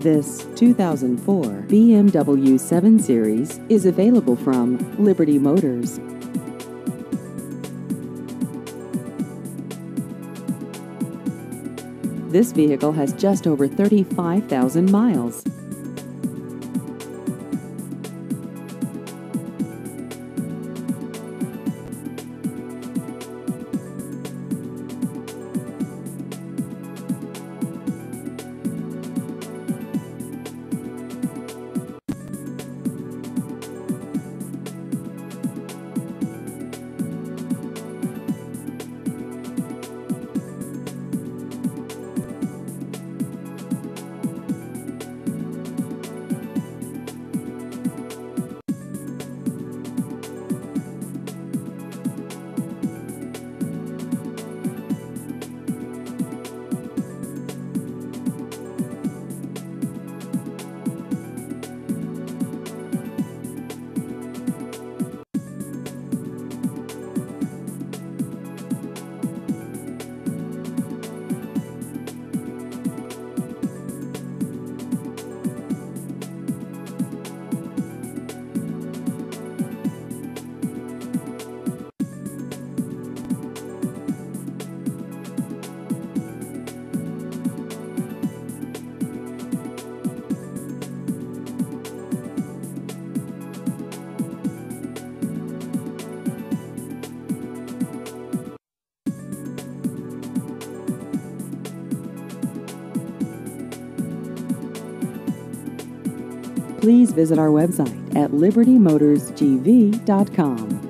This 2004 BMW 7 Series is available from Liberty Motors. This vehicle has just over 35,000 miles. Please visit our website at libertymotorsgv.com.